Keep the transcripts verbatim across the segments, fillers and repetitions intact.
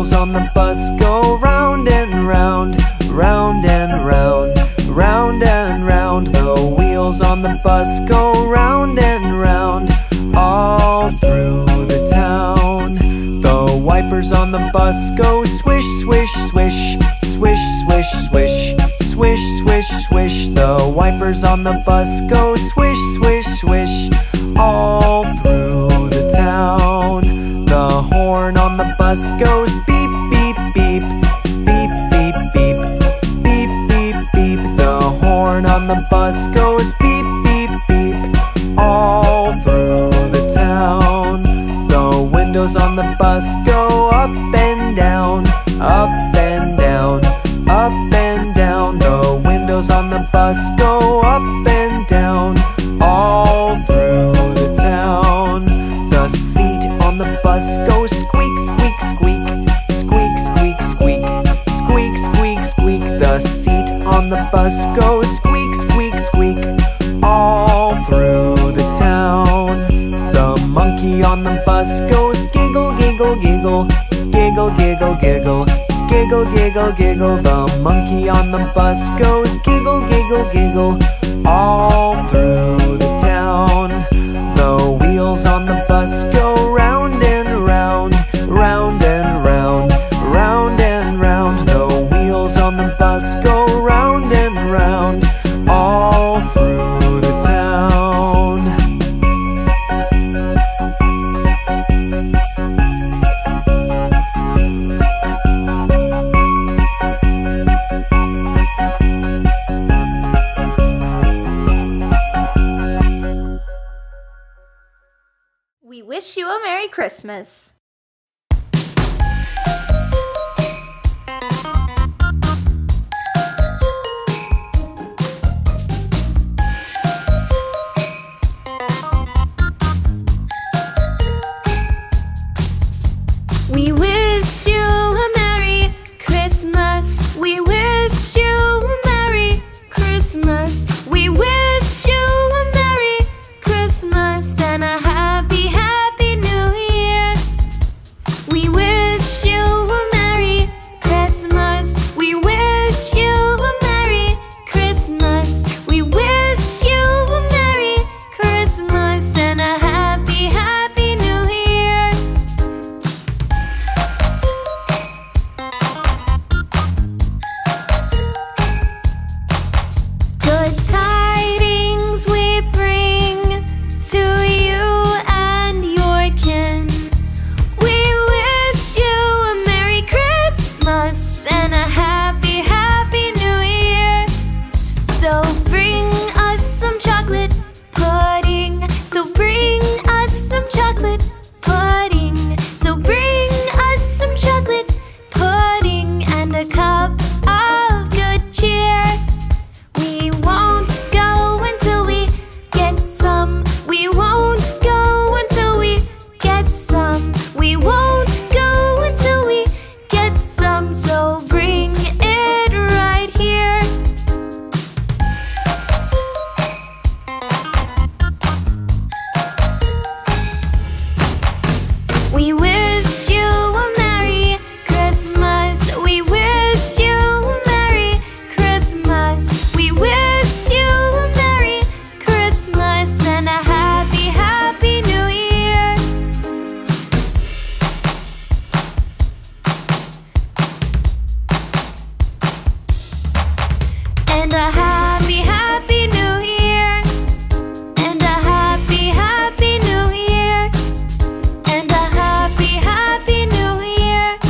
wheels on the bus go round and round, round and round, round and round. The wheels on the bus go round and round, all through the town. The wipers on the bus go swish, swish, swish, swish, swish, swish, swish, swish, swish. The wipers on the bus go swish, swish, swish, all through the town. The horn on the bus goes beep, beep, beep, beep, beep, beep, beep, beep, beep. The horn on the bus goes beep, beep, beep, all through the town. The windows on the bus go up and down, up and down, up and down. The windows on the bus go up and down, all through the town. The seat on the bus goes squeak, squeak, squeak, squeak, squeak, squeak, squeak, squeak, squeak. The seat on the bus goes squeak, squeak, squeak, all through the town. The monkey on the bus goes giggle, giggle, giggle, giggle, giggle, giggle, giggle, giggle, giggle. The monkey on the bus goes giggle, giggle, giggle, all through the town. The wheels on the bus go round and round, round and round, round and round. The wheels on the bus go round and round, all through the town. We wish you a Merry Christmas. We wish you a Merry Christmas. We wish you a Merry Christmas. We wish you a Merry Christmas and a happy, happy New Year. We wish you a Merry Christmas. We wish you a Merry Christmas. We wish you a Merry Christmas and a happy, happy New Year. Good tidings we bring to you and your kin. We wish you a Merry Christmas and a happy, happy New Year. So bring us some chocolate pudding. So bring us some chocolate pudding. So bring us some chocolate pudding and a cup of good cheer. We won't go until we get some. We won't go until we get some. We won't go until we get some. So bring it right here. We wish you a Merry Christmas. We wish you a Merry Christmas. We wish you a Merry Christmas and a happy, happy New Year. And a happy, happy New Year. And a happy, happy New Year. And a happy, happy New Year.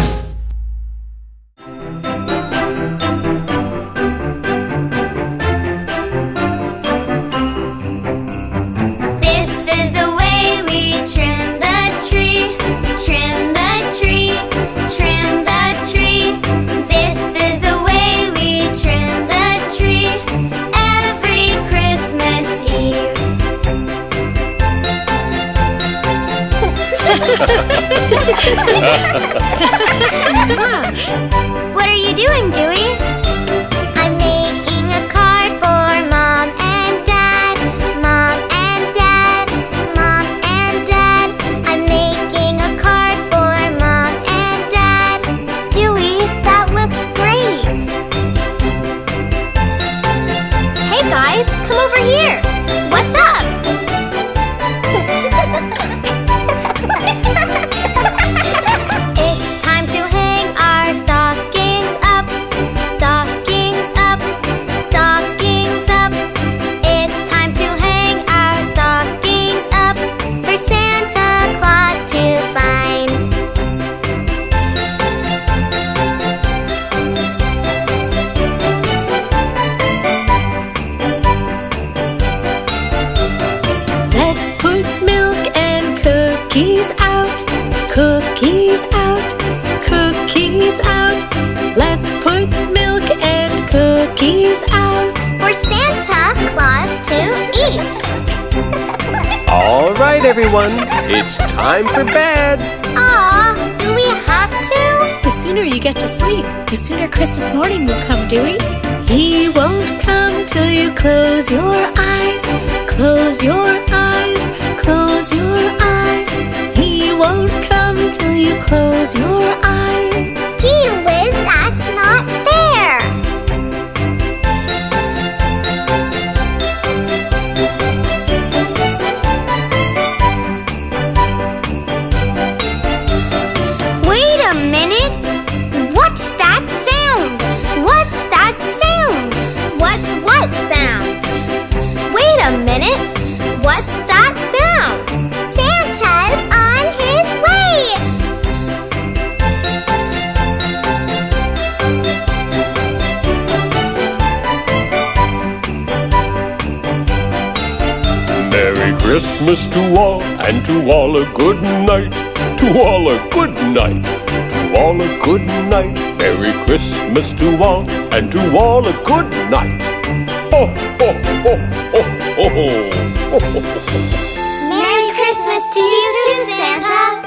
This is the way we trim the tree, trim the tree, trim the tree. This is the way we trim the tree every Christmas Eve. What are you doing, Dewey? I'm making a card for Mom and Dad. Mom and Dad. Mom and Dad. I'm making a card for Mom and Dad. All right, everyone, it's time for bed. Aw, do we have to? The sooner you get to sleep, the sooner Christmas morning will come, Dewey. He won't come till you close your eyes. Close your eyes, close your eyes. He won't come till you close your eyes. Gee whiz, that's not fair. Wait a minute. What's that sound? What's that sound? What's what sound? Wait a minute. What's that sound? Santa's on his way. Merry Christmas to all, and to all a good night. To all a good night. To all a good night. Merry Christmas to all, and to all a good night. Ho, ho, ho, ho, ho, ho, ho, ho. Merry Christmas to you too, Santa.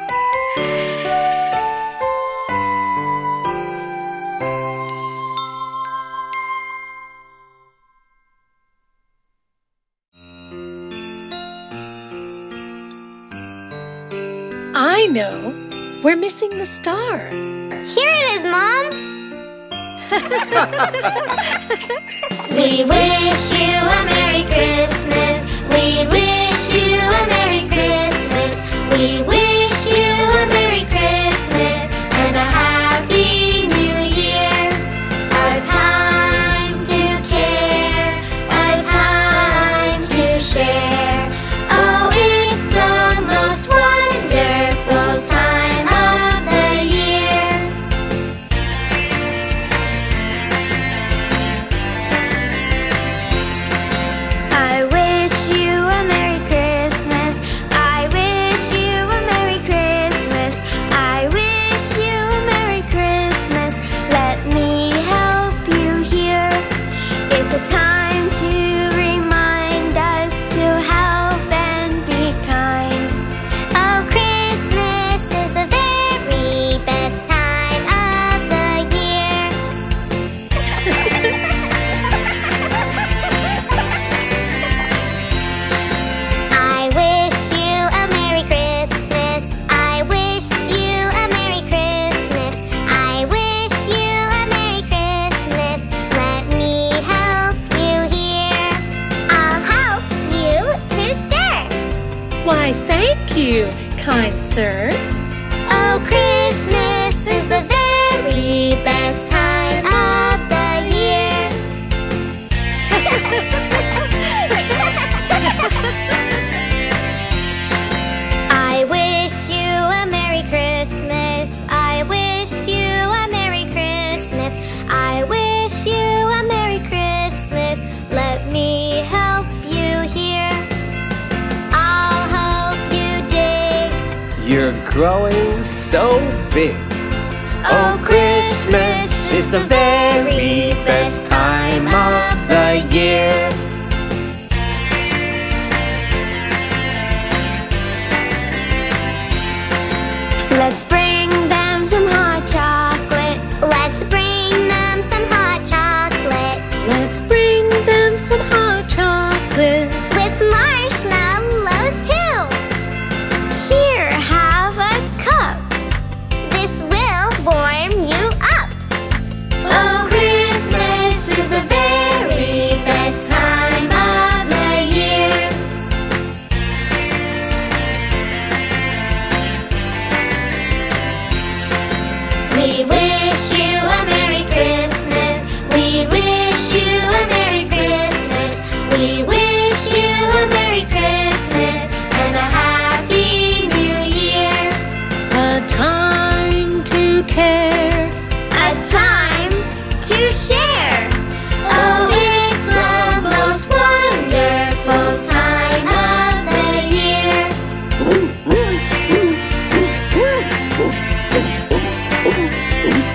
I know. We're missing the star. Here it is, Mom. We wish you a Merry Christmas. We wish you a Merry Christmas. We wish you a Merry Christmas and a Happy New Year. A time to care, a time to share. Oh, it's the most wonderful time of the year. I wish you a Merry Christmas. I wish you a Merry Christmas. I wish you a Merry Christmas. Let me help you here. It's a time to remind us to help and be kind. Oh, Christmas is the very best time of the year. I wish you a Merry Christmas. I wish you a Merry Christmas. I wish you a Merry Christmas. Let me help you here. I'll help you to stir. Why, thank you, kind sir. Oh, Christmas is the very best time of the year. I wish you a Merry Christmas. I wish you a Merry Christmas. I wish you a Merry Christmas. Let me help you here. I'll help you dig. You're growing so big. Oh, Christmas is the very best time of the year. Let's bring them some hot chocolate. Let's bring them some hot chocolate. Let's bring them some hot chocolate. With marshmallows too. Here, have a cup. This will warm you up. Oh, Christmas is the very best time of the year. We wish you a Merry Christmas. We wish you a Merry Christmas. We wish you a Merry Christmas and a Happy New Year. A time to care. A time to share. Oh, it's the most wonderful time of the year.